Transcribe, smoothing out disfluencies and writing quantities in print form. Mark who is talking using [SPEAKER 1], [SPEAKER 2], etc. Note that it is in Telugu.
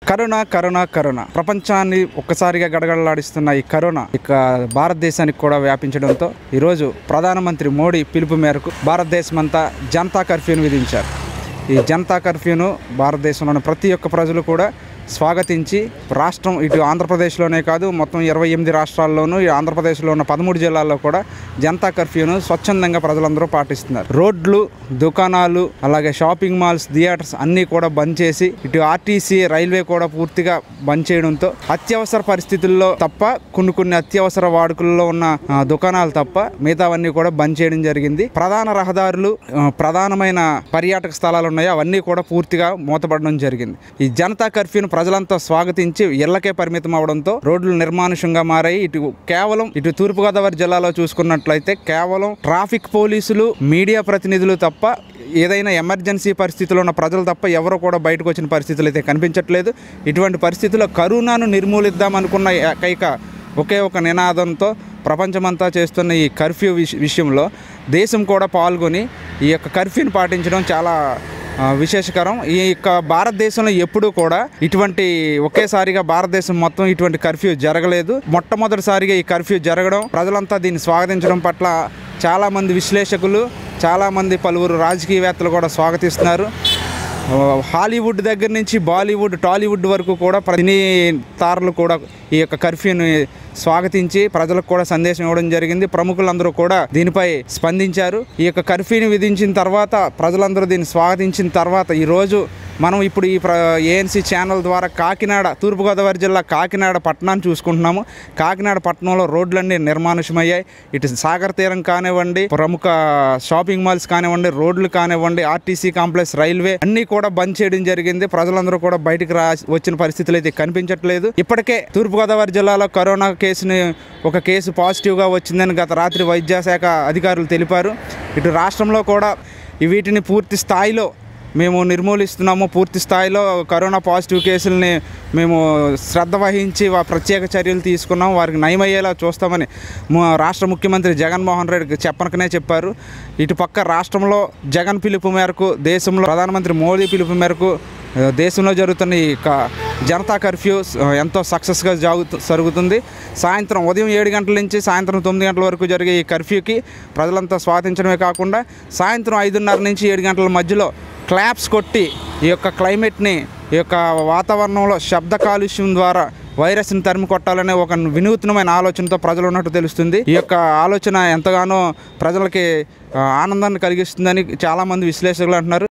[SPEAKER 1] కరోనా ప్రపంచాన్ని ఒక్కసారిగా గడగడలాడిస్తున్న ఈ కరోనా ఇక భారతదేశానికి కూడా వ్యాపించడంతో ఈరోజు ప్రధానమంత్రి మోడీ పిలుపు మేరకు భారతదేశమంతా జనతా కర్ఫ్యూను విధించారు. ఈ జనతా కర్ఫ్యూను భారతదేశంలోని ప్రతి ఒక్క ప్రజలు కూడా స్వాగతించి రాష్ట్రం ఇటు ఆంధ్రప్రదేశ్లోనే కాదు మొత్తం 28 రాష్ట్రాల్లోనూ ఆంధ్రప్రదేశ్లో ఉన్న 13 జిల్లాల్లో కూడా జనతా కర్ఫ్యూను స్వచ్ఛందంగా ప్రజలందరూ పాటిస్తున్నారు. రోడ్లు, దుకాణాలు, అలాగే షాపింగ్ మాల్స్, థియేటర్స్ అన్నీ కూడా బంద్ చేసి ఇటు ఆర్టీసీ, రైల్వే కూడా పూర్తిగా బంద్ చేయడంతో అత్యవసర పరిస్థితుల్లో తప్ప కొన్ని అత్యవసర వాడుకల్లో ఉన్న దుకాణాలు తప్ప మిగతావన్నీ కూడా బంద్ చేయడం జరిగింది. ప్రధాన రహదారులు, ప్రధానమైన పర్యాటక స్థలాలు ఉన్నాయో అవన్నీ కూడా పూర్తిగా మూతపడడం జరిగింది. ఈ జనతా కర్ఫ్యూను ప్రజలంతా స్వాగతించి ఇళ్లకే పరిమితం అవడంతో రోడ్లు నిర్మానుషంగా మారాయి. ఇటు తూర్పుగోదావరి జిల్లాలో చూసుకున్నట్లయితే కేవలం ట్రాఫిక్ పోలీసులు, మీడియా ప్రతినిధులు తప్ప ఏదైనా ఎమర్జెన్సీ పరిస్థితుల్లో ఉన్న ప్రజలు తప్ప ఎవరు కూడా బయటకు వచ్చిన పరిస్థితులు అయితే కనిపించట్లేదు. ఇటువంటి పరిస్థితుల్లో కరోనాను నిర్మూలిద్దామనుకున్న ఏకైక ఒకే ఒక నినాదంతో ప్రపంచమంతా చేస్తున్న ఈ కర్ఫ్యూ విషయంలో దేశం కూడా పాల్గొని ఈ యొక్క కర్ఫ్యూని పాటించడం చాలా విశేషకరం. ఈ యొక్క భారతదేశంలో ఎప్పుడూ కూడా ఇటువంటి ఒకేసారిగా భారతదేశం మొత్తం ఇటువంటి కర్ఫ్యూ జరగలేదు. మొట్టమొదటిసారిగా ఈ కర్ఫ్యూ జరగడం, ప్రజలంతా దీన్ని స్వాగతించడం పట్ల చాలామంది విశ్లేషకులు, చాలామంది పలువురు రాజకీయవేత్తలు కూడా స్వాగతిస్తున్నారు. హాలీవుడ్ దగ్గర నుంచి బాలీవుడ్, టాలీవుడ్ వరకు కూడా సినీ తారలు కూడా ఈ యొక్క కర్ఫ్యూని స్వాగతించి ప్రజలకు కూడా సందేశం ఇవ్వడం జరిగింది. ప్రముఖులందరూ కూడా దీనిపై స్పందించారు. ఈ యొక్క కర్ఫ్యూని విధించిన తర్వాత, ప్రజలందరూ దీన్ని స్వాగతించిన తర్వాత ఈరోజు మనం ఇప్పుడు ఈ ఏఎన్సీ ఛానల్ ద్వారా తూర్పుగోదావరి జిల్లా కాకినాడ పట్టణాన్ని చూసుకుంటున్నాము. కాకినాడ పట్టణంలో రోడ్లన్నీ నిర్మానుషమయ్యాయి. ఇటు సాగర్ తీరం కానివ్వండి, ప్రముఖ షాపింగ్ మాల్స్ కానివ్వండి, రోడ్లు కానివ్వండి, ఆర్టీసీ కాంప్లెక్స్, రైల్వే అన్నీ కూడా బంద్ చేయడం జరిగింది. ప్రజలందరూ కూడా బయటకు వచ్చిన పరిస్థితులు అయితే కనిపించట్లేదు. ఇప్పటికే తూర్పుగోదావరి జిల్లాలో కరోనా ఒక కేసు పాజిటివ్గా వచ్చిందని గత రాత్రి వైద్యశాఖ అధికారులు తెలిపారు. ఇటు రాష్ట్రంలో కూడా వీటిని పూర్తి స్థాయిలో మేము నిర్మూలిస్తున్నాము. పూర్తి స్థాయిలో కరోనా పాజిటివ్ కేసుల్ని మేము శ్రద్ధ వహించి ప్రత్యేక చర్యలు తీసుకున్నాం, వారికి నయమయ్యేలా చూస్తామని రాష్ట్ర ముఖ్యమంత్రి జగన్మోహన్ రెడ్డి చెప్పారు. ఇటు పక్క రాష్ట్రంలో జగన్ పిలుపు మేరకు, దేశంలో ప్రధానమంత్రి మోదీ పిలుపు మేరకు దేశంలో జరుగుతున్న ఈ జనతా కర్ఫ్యూ ఎంతో సక్సెస్గా జరుగుతుంది. ఉదయం 7 గంటల నుంచి సాయంత్రం 9 గంటల వరకు జరిగే ఈ కర్ఫ్యూకి ప్రజలంతా స్వాగతించడమే కాకుండా సాయంత్రం 5:30 నుంచి 7 గంటల మధ్యలో క్లాప్స్ కొట్టి ఈ యొక్క క్లైమేట్ని, ఈ యొక్క వాతావరణంలో శబ్ద కాలుష్యం ద్వారా వైరస్ని తరిమి కొట్టాలనే ఒక వినూత్నమైన ఆలోచనతో ప్రజలు ఉన్నట్టు తెలుస్తుంది. ఈ యొక్క ఆలోచన ఎంతగానో ప్రజలకి ఆనందాన్ని కలిగిస్తుందని చాలామంది విశ్లేషకులు అంటున్నారు.